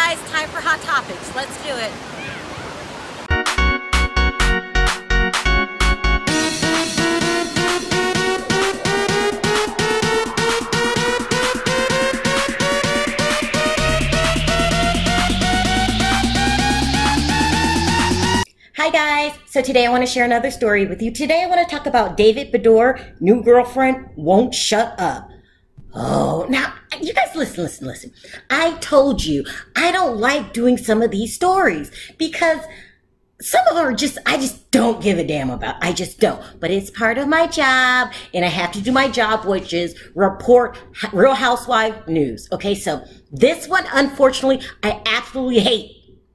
guys, time for Hot Topics. Let's do it. Hi guys, so today I want to share another story with you. Today I want to talk about David Beador, new girlfriend, won't shut up. Oh, now you guys listen. I told you I don't like doing some of these stories because some of them are I just don't give a damn about. I just don't. But it's part of my job and I have to do my job, which is report Real Housewife news. Okay, so this one, unfortunately, I absolutely hate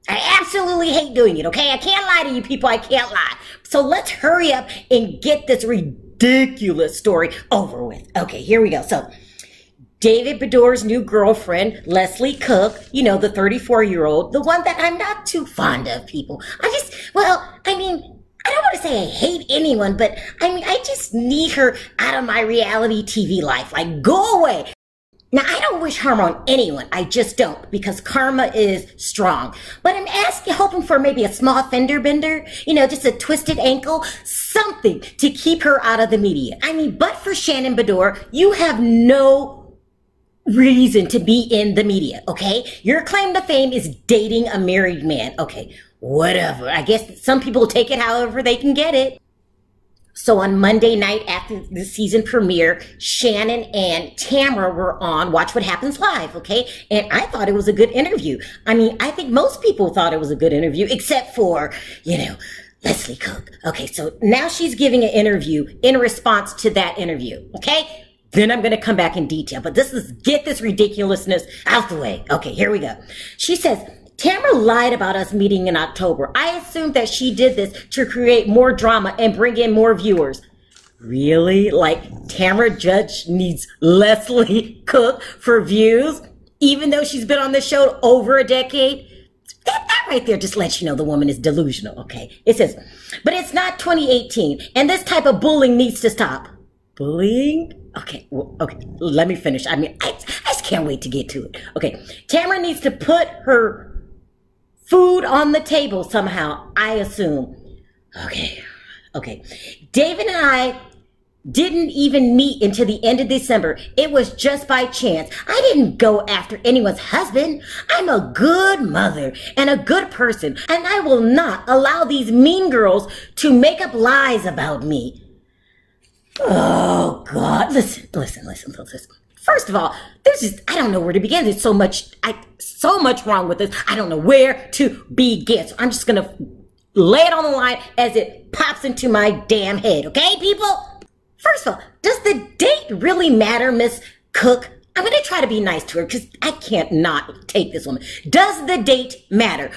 doing it, okay? I can't lie to you people, I can't lie. So let's hurry up and get this ridiculous story over with. Okay, here we go. So, David Beador's new girlfriend, Leslie Cook, you know, the 34-year-old, the one that I'm not too fond of, people. I don't want to say I hate anyone, but I just need her out of my reality TV life. Like, go away. Now, I don't wish harm on anyone. I just don't, because karma is strong. But I'm hoping for maybe a small fender bender, you know, just a twisted ankle, something to keep her out of the media. But for Shannon Beador, you have no reason to be in the media, okay? Your claim to fame is dating a married man. Okay, whatever. I guess some people take it however they can get it. So on Monday night after the season premiere, Shannon and Tamra were on Watch What Happens Live, okay? And I thought it was a good interview. I think most people thought it was a good interview, except for, you know, Leslie Cook. Okay, so now she's giving an interview in response to that interview, okay? Then I'm going to come back in detail, but get this ridiculousness out the way. Okay, here we go. She says, Tamra lied about us meeting in October. I assumed that she did this to create more drama and bring in more viewers. Really? Like, Tamra Judge needs Leslie Cook for views, even though she's been on the show over a decade? That right there just lets you know the woman is delusional, okay? It says, but it's not 2018, and this type of bullying needs to stop. Bullying? Okay, let me finish. I just can't wait to get to it. Okay, Tamra needs to put her food on the table somehow, I assume. Okay. David and I didn't even meet until the end of December. It was just by chance. I didn't go after anyone's husband. I'm a good mother and a good person, and I will not allow these mean girls to make up lies about me. Oh, God. Listen. First of all, I don't know where to begin. There's so much wrong with this. I don't know where to begin. So I'm just going to lay it on the line as it pops into my damn head. Okay, people? First of all, does the date really matter, Miss Cook? I'm going to try to be nice to her because I can't not take this woman. Does the date matter?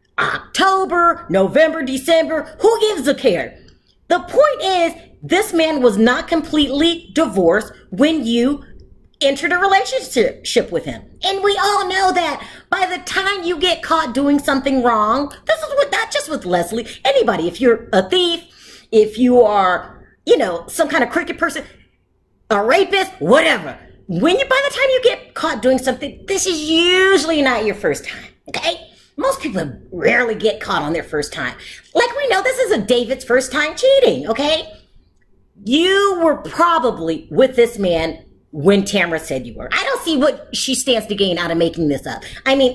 October, November, December, who gives a care? The point is, this man was not completely divorced when you entered a relationship with him. And we all know that by the time you get caught doing something wrong, this is not just with Leslie, anybody, if you're a thief, if you are, you know, some kind of cricket person, a rapist, whatever. By the time you get caught doing something, this is usually not your first time, okay? Most people rarely get caught on their first time. Like we know, this isn't David's first time cheating, okay? You were probably with this man when Tamra said you were. I don't see what she stands to gain out of making this up.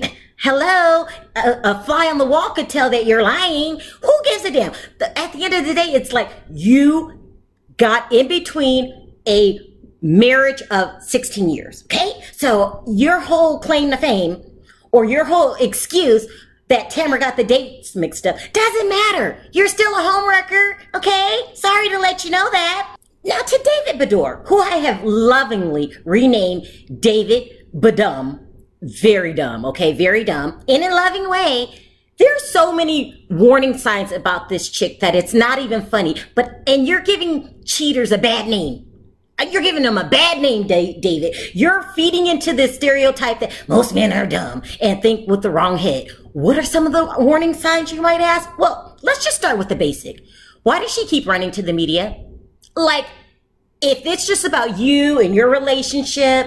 Hello, a fly on the wall could tell that you're lying. Who gives a damn? At the end of the day, it's like you got in between a marriage of 16 years, okay? So your whole claim to fame or your whole excuse that Tamra got the dates mixed up doesn't matter. You're still a homewrecker, okay? Sorry to let you know that. Now to David Beador, who I have lovingly renamed David Badum. Very dumb, okay? Very dumb. In a loving way. There's so many warning signs about this chick that it's not even funny. And you're giving cheaters a bad name. You're giving them a bad name, David. You're feeding into this stereotype that most men are dumb and think with the wrong head. What are some of the warning signs, you might ask? Well, let's just start with the basic. Why does she keep running to the media? Like, if it's just about you and your relationship,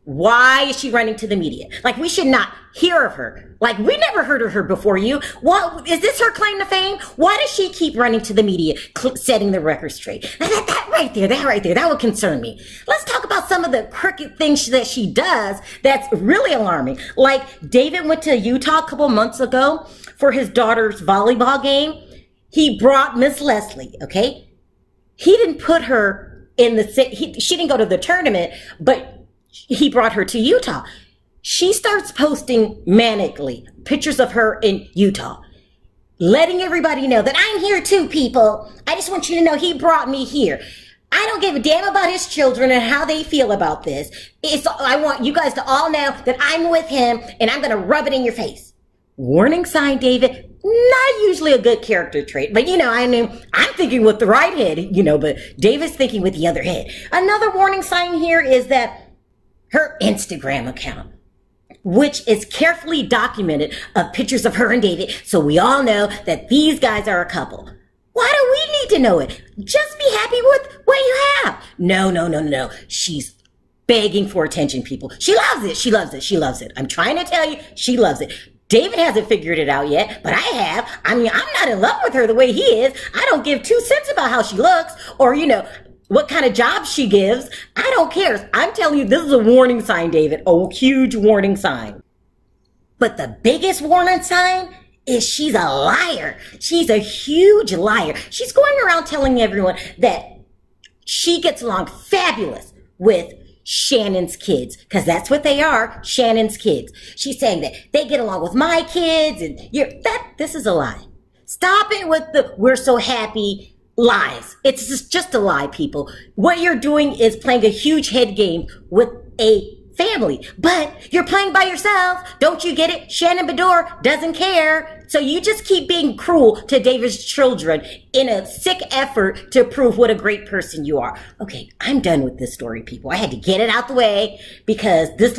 Why is she running to the media? Like, we should not hear of her. Like, we never heard of her before you. What, is this her claim to fame? Why does she keep running to the media, setting the record straight? That right there, that would concern me. Let's talk about some of the crooked things that she does that's really alarming. Like, David went to Utah a couple months ago for his daughter's volleyball game. He brought Miss Leslie, okay? He didn't put her in the, she didn't go to the tournament, but he brought her to Utah. She starts posting manically pictures of her in Utah, letting everybody know that I'm here too, people. I just want you to know he brought me here. I don't give a damn about his children and how they feel about this. I want you guys to all know that I'm with him and I'm going to rub it in your face. Warning sign, David. Not usually a good character trait, but I mean, I'm thinking with the right head, but David's thinking with the other head. Another warning sign here is that her Instagram account, which is carefully documented of pictures of her and David, so we all know that these guys are a couple. Why do we need to know it? Just be happy with what you have. No. She's begging for attention, people. She loves it. She loves it. She loves it. I'm trying to tell you, she loves it. David hasn't figured it out yet, but I have. I mean, I'm not in love with her the way he is. I don't give 2 cents about how she looks or, what kind of job she gives. I don't care. I'm telling you, this is a warning sign, David. A huge warning sign. But the biggest warning sign is she's a liar. She's a huge liar. She's going around telling everyone that she gets along fabulous with Shannon's kids, because that's what they are, Shannon's kids. She's saying that they get along with my kids, and this is a lie. Stop it with the we're so happy lies. It's just a lie, people. What you're doing is playing a huge head game with a family, but you're playing by yourself. Don't you get it? Shannon Beador doesn't care. So you just keep being cruel to David's children in a sick effort to prove what a great person you are. Okay, I'm done with this story, people. I had to get it out the way because this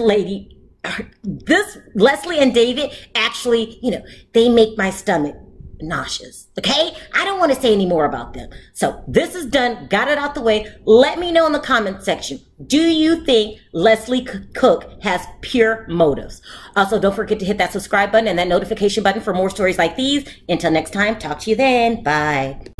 Leslie and David actually, they make my stomach nauseous. Okay? I don't want to say any more about them. So this is done. Got it out the way. Let me know in the comment section. Do you think Leslie Cook has pure motives? Also, don't forget to hit that subscribe button and that notification button for more stories like these. Until next time, talk to you then. Bye.